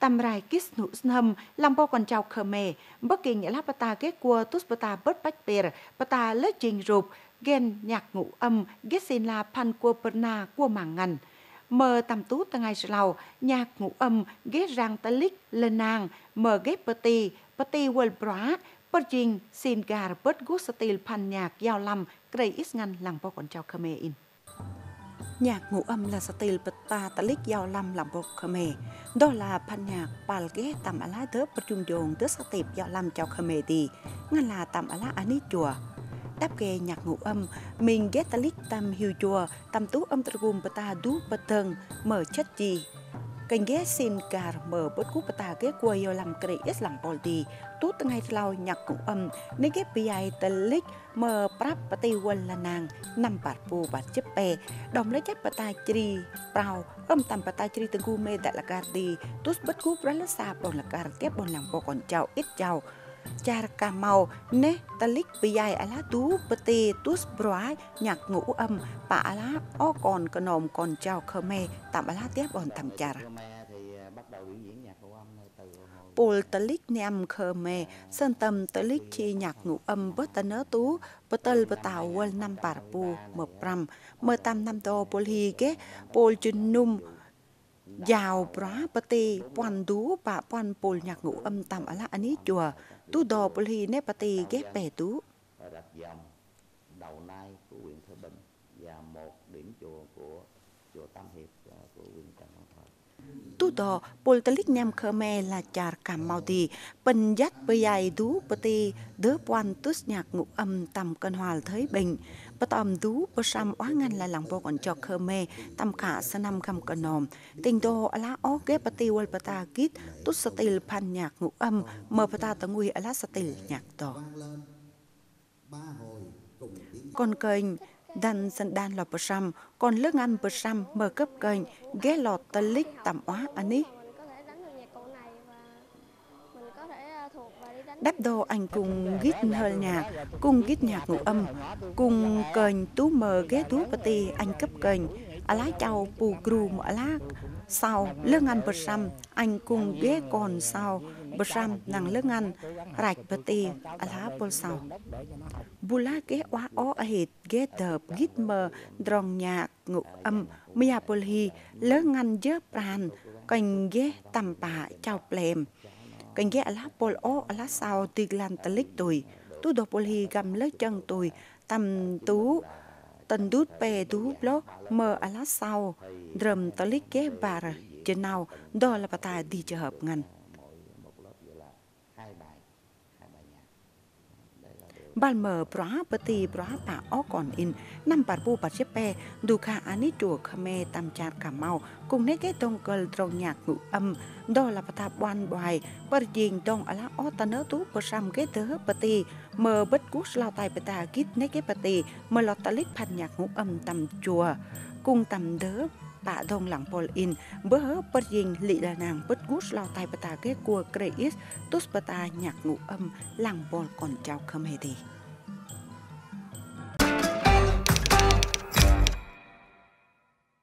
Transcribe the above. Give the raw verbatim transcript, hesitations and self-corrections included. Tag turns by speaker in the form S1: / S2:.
S1: tầm rai kis nụ hầm làm bao còn chào Khmer bất kỳ nghĩa là bata ghét cua tus bata bớt bách bề bata lết trình rụp gen nhạc ngũ âm ghét xin là pan cua perna cua mảng ngần mờ tầm tú tầng ngày sau nhạc ngũ âm ghét rang ta lích lên nàng mờ ghét bati bati world bra bất trình xin gà bớt gút stil pan nhạc giao lâm cây ít ngăn làm bao còn chào Khmer in nhạc ngũ âm là stil bata ta lích giao lâm làm bao Khmer đó là pan nhạc pal ghét tầm á lá đớp bất trung dồn tứ sắc tiệp giao lâm chào Khmer đi ngăn là tầm á lá ani chùa đáp kê nhạc ngũ âm mình ghét ta lích tam hiu chùa tam tú âm tragum bata đú batan mở chất gì kênh ghét xin gà mở bất cú bata ghét cua yêu làm cây ít làm bol đi tú từng ngày sau nhạc ngũ âm nên ghét pi ta lích mở prap bati quân là nàng năm bát pu bát chấp bè đồng lấy chất bata tri prao âm tam bata tri từng gu mê đại là cà đi tú bất cú rất là xa bồn là cà tiếp bồn làm bò còn chào ít chào cha cà mau nè ta lích pi ai á lá tú bati tú brói nhạc ngũ âm bà á lá o còn còn nồm còn chào Khmer tạm á lá tiếp bồn thầm cha Pol talik niam Khmer sơn tâm talik chi nhạc ngũ âm bớt ta nớ tú bớt tơ bớt tàu quân năm bát pu mờ pram mờ tam năm đô poli ghé pol chun num giàu bra bati quan tú bà quan pol nhạc ngũ âm tam á lá ani chùa tú đò poli nè bati ghé bè tú đầu nai của huyện Thới Bình và một điểm chùa của chùa Tam Hiệp của huyện Trần Văn Thời tu đò pol talik nam Khmer là char cam mau đi bình dắt bơi dài tú bati đỡ quan tút nhạc ngũ âm tầm cân hòa Thới Bình bắt tầm tú bơ sam oá ngăn là làng bộ còn cho Khmer tầm cả sa năm khăm cân nòm tình đô ala ó ghé bati wal bata kít tút stil pan nhạc ngũ âm mờ bata tầng nguy ala stil nhạc đò còn kênh đàn sân đàn lọt bờ sam còn lớp ngăn bờ sam mở cấp kênh ghé lọt tơ lích tầm óa ani đáp đồ anh cùng gít hơi nhạc cùng gít nhạc ngũ âm cùng kênh tú mờ ghé tú bati anh cấp kênh á lá chào pù gru á lá sau lớp ngăn bờ sam anh cùng ghé còn sau bờ sam nàng lớp ngăn rạch bati á lá pol sau bula ghé oá ó hệt ghé đợp gít mờ drong nhạc ngũ âm mia polhi lớp ngăn dớp ran kênh ghé tầm bà chào plem kênh ghé á lá pol ó á lá sau tiglan talik tuổi tú đồ polhi gầm lớp chân tuổi tầm tú tần đút bè tú blog mờ á lá sau drum talik ghé bà trên nào đó là bà ta đi chờ hợp ngành ban mờ bra bati bra bà ó còn in năm bát bu bát chép bè đủ khả ani chùa Khmer tam char cà mau cùng nét ghé tông cờ trong nhạc ngũ âm đó là bà ta ban bài bờ dieng tông á lá ó ta nớ tú bờ sam ghé tớ bati mờ bất cút lao tai bà ta kít nét ghé bati mờ lọt ta lích pan nhạc ngũ âm tầm chùa cùng tầm đớ bà đông lặng pol in bữa hớ bờ dieng lị là nàng bất cút lao tai bà ta ghé cua kreis tus bà ta nhạc ngũ âm làng pol còn chào Khmer đi